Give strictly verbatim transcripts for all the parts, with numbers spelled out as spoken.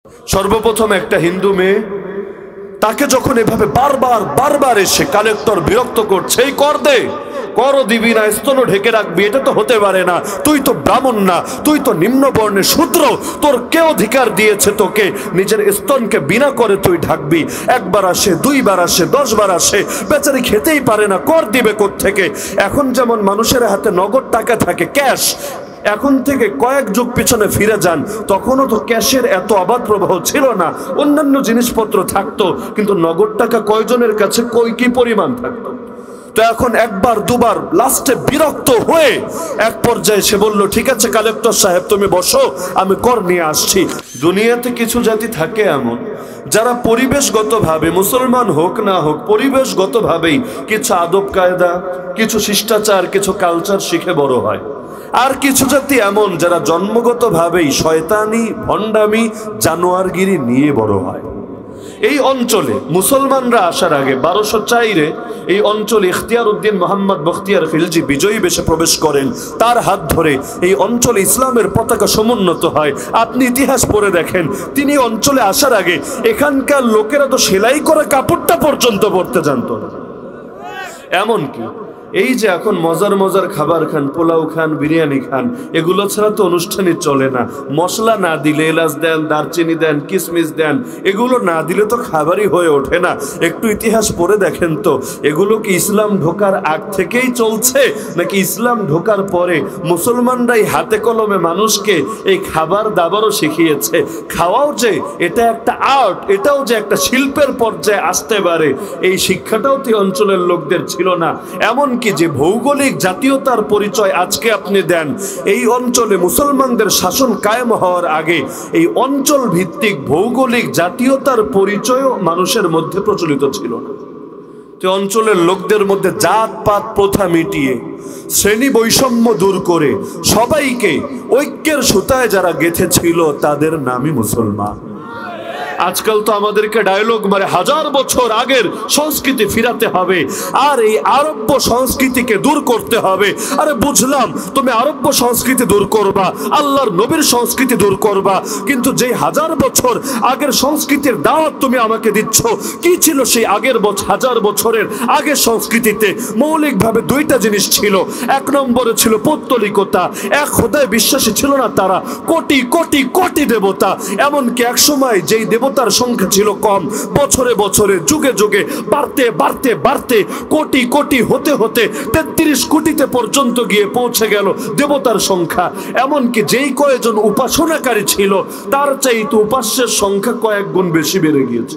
সর্বপ্রথম একটা হিন্দু মেয়ে, তাকে যখন এভাবে বারবার বারবার এসে কালেক্টর বিরক্ত করছে, এই কর দে, করও দিবি না, স্তনও ঢেকে রাখবি, এটা তো হতে পারে না, তুই তো ব্রাহ্মণ না, তুই তো নিম্ন বর্ণের শূদ্র, তোর কে অধিকার দিয়েছে তোকে নিজের স্তনকে বিনা করে তুই ঢাকবি? একবার আসে, দুইবার আসে, দশ বার আসে, বেচারি খেতেই পারে না, কর দিবে কোত্থেকে? এখন যেমন মানুষের হাতে নগদ টাকা থাকে, ক্যাশ, এখন থেকে কয়েক যুগ পিছনে ফিরে যান, তখনও তো ক্যাশের এত অবাধ প্রবাহ ছিল না, অন্যান্য জিনিসপত্র থাকতো, কিন্তু নগদ টাকা কয়জনের কাছে কই কি পরিমাণ থাকতো? তো এখন একবার দুবার লাস্টে বিরক্ত হয়ে এক পর্যায়ে সে বলল, ঠিক আছে কালেক্টর সাহেব তুমি বসো, আমি কর নিয়ে আসছি। দুনিয়াতে কিছু জাতি থাকে এমন, যারা পরিবেশগতভাবে, মুসলমান হোক না হোক, পরিবেশগতভাবেই কিছু আদব কায়দা, কিছু শিষ্টাচার, কিছু কালচার শিখে বড় হয়। আর কিছু জাতি এমন যারা জন্মগতভাবেই শয়তানি, ভণ্ডামি, জানোয়ারগিরি নিয়ে বড় হয়। এই অঞ্চলে মুসলমানরা আসার আগে বারোশো চাইরে এই অঞ্চলে ইখতিয়ার উদ্দিন মোহাম্মদ বখতিয়ার খিলজি বিজয়ী বেশে প্রবেশ করেন। তার হাত ধরে এই অঞ্চলে ইসলামের পতাকা সমুন্নত হয়। আপনি ইতিহাস পড়ে দেখেন, তিনি অঞ্চলে আসার আগে এখানকার লোকেরা তো সেলাই করা কাপড়টা পর্যন্ত পরতে জানত না। এমনকি এই যে এখন মজার মজার খাবার খান, পোলাও খান, বিরিয়ানি খান, এগুলো ছাড়া তো অনুষ্ঠানই চলে না। মশলা না দিলে, এলাচ দেন, দারচিনি দেন, কিশমিশ দেন, এগুলো না দিলে তো খাবারই হয়ে ওঠে না। একটু ইতিহাস পড়ে দেখেন তো, এগুলো কি ইসলাম ঢোকার আগ থেকেই চলছে, নাকি ইসলাম ঢোকার পরে মুসলমানরাই হাতে কলমে মানুষকে এই খাবার দাবারও শিখিয়েছে? খাওয়াও যে এটা একটা আর্ট, এটাও যে একটা শিল্পের পর্যায়ে আসতে পারে, এই শিক্ষাটাও তো অঞ্চলের লোকদের ছিল না। এমন কি যে ভৌগোলিক জাতীয়তার পরিচয় আজকে আপনি দেন, এই অঞ্চলে মুসলমানদের শাসন কায়েম হওয়ার আগে এই অঞ্চল ভিত্তিক ভৌগোলিক জাতীয়তার পরিচয়ও মানুষের মধ্যে প্রচলিত ছিল না। তো অঞ্চলের লোকদের মধ্যে জাত পাত প্রথা মিটিয়ে, শ্রেণী বৈষম্য দূর করে সবাইকে ঐক্যের সুতায় যারা গেঁথেছিল তাদের নামই মুসলমান। আজকাল তো আমাদেরকে ডায়লগ মারে হাজার বছর আগের সংস্কৃতি ফিরাতে হবে, আর এই আরব্য সংস্কৃতিকে দূর করতে হবে। আরে বুঝলাম তুমি আরব্য সংস্কৃতি দূর করবা, আল্লাহর নবীর সংস্কৃতি দূর করবা, কিন্তু যে হাজার বছর আগের সংস্কৃতির দাওয়াত তুমি আমাকে দিচ্ছ, কি ছিল সেই আগের হাজার বছরের আগের সংস্কৃতিতে? মৌলিকভাবে দুইটা জিনিস ছিল। এক নম্বরে ছিল পৌত্তলিকতা, এক খোদায় বিশ্বাসী ছিল না তারা, কোটি কোটি কোটি দেবতা। এমনকি এক সময় যেই দেবতা তার সংখ্যা ছিল কম, বছরে বছরে যুগে যুগে বাড়তে বাড়তে বাড়তে কোটি কোটি হতে হতে তেত্রিশ কোটিতে পর্যন্ত গিয়ে পৌঁছে গেল দেবতার সংখ্যা। এমনকি যেই কয়েকজন উপাসনাকারী ছিল তার চাইতে উপাস্যের সংখ্যা কয়েক গুণ বেশি বেড়ে গিয়েছে।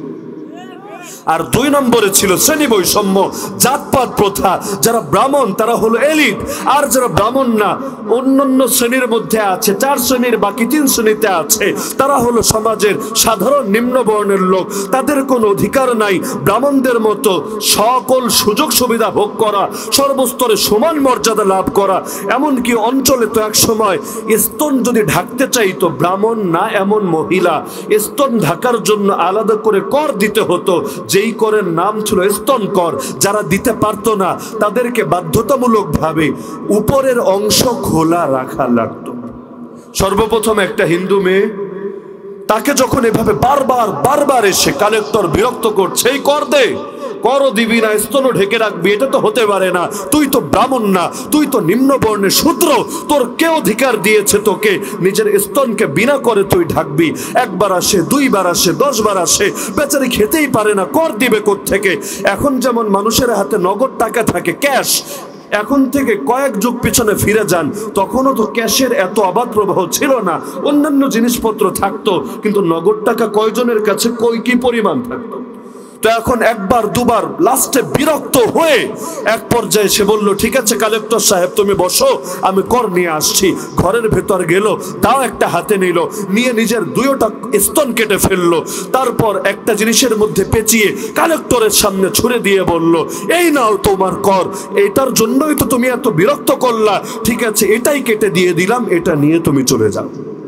আর দুই নম্বরে ছিল শ্রেণী বৈষম্য, জাতপাত প্রথা। যারা ব্রাহ্মণ তারা হলো এলিট, আর যারা ব্রাহ্মণ না, অন্যান্য শ্রেণীর মধ্যে আছে, চার শ্রেণীর বাকি তিন শ্রেণীতে আছে, তারা হলো সমাজের সাধারণ নিম্ন বর্ণের লোক। তাদের কোনো অধিকার নাই ব্রাহ্মণদের মতো সকল সুযোগ সুবিধা ভোগ করা, সর্বস্তরে সমান মর্যাদা লাভ করা। এমনকি অঞ্চলে তো এক সময় স্তন যদি ঢাকতে চাইতো ব্রাহ্মণ না এমন মহিলা, স্তন ঢাকার জন্য আলাদা করে কর দিতে হতো, যেই করের নাম ছিল স্তন কর। যারা দিতে পারতো না তাদেরকে বাধ্যতামূলক ভাবে উপরের অংশ খোলা রাখা লাগতো। সর্বপ্রথম একটা হিন্দু মেয়ে, তাকে যখন এভাবে বারবার বারবার এসে কালেক্টর বিরক্ত করছে, এই কর দে, করও দিবি না, স্তনও ঢেকে রাখবি, এটা তো হতে পারে না, তুই তো ব্রাহ্মণ না, তুই তো নিম্ন বর্ণের শূদ্র, তোর কে অধিকার দিয়েছে তোকে নিজের স্তনকে বিনা করে তুই ঢাকবি? একবার আসে, দুইবার আসে, দশ বার আসে, বেচারি খেতেই পারে না, কর দিবে কোত্থেকে? এখন যেমন মানুষের হাতে নগদ টাকা থাকে, ক্যাশ, এখন থেকে কয়েক যুগ পিছনে ফিরে যান, তখনও তো ক্যাশের এত অবাধ প্রবাহ ছিল না, অন্যান্য জিনিসপত্র থাকতো, কিন্তু নগদ টাকা কয়জনের কাছে কই কি পরিমাণ থাকতো? তো এখন একবার দুবার লাস্টে বিরক্ত হয়ে এক পর্যায়ে সে বলল, ঠিক আছে কালেক্টর সাহেব তুমি বসো, আমি কর নিয়ে আসছি। ঘরের ভেতর গেল, তাও একটা হাতে নিল, নিয়ে নিজের দুইটা স্তন কেটে ফেললো, তারপর একটা জিনিসের মধ্যে পেঁচিয়ে কালেক্টরের সামনে ছুড়ে দিয়ে বলল, এই নাও তোমার কর, এটার জন্যই তো তুমি এত বিরক্ত করলা, ঠিক আছে এটাই কেটে দিয়ে দিলাম, এটা নিয়ে তুমি চলে যাও।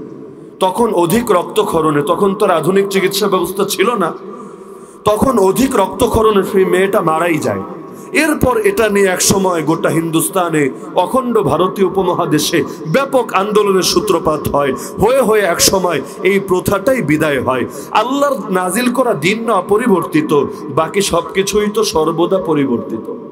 তখন অধিক রক্তক্ষরণে, তখন তো আধুনিক চিকিৎসা ব্যবস্থা ছিল না, তখন অধিক রক্তক্ষরণে সেই মেয়েটা মারাই যায়। এরপর এটা নিয়ে এক সময় গোটা হিন্দুস্তানে, অখণ্ড ভারতীয় উপমহাদেশে ব্যাপক আন্দোলনের সূত্রপাত হয়। হয়ে হয়ে এক সময় এই প্রথাটাই বিদায় হয়। আল্লাহর নাজিল করা দিন না অপরিবর্তিত, বাকি সবকিছুই তো সর্বদা পরিবর্তিত।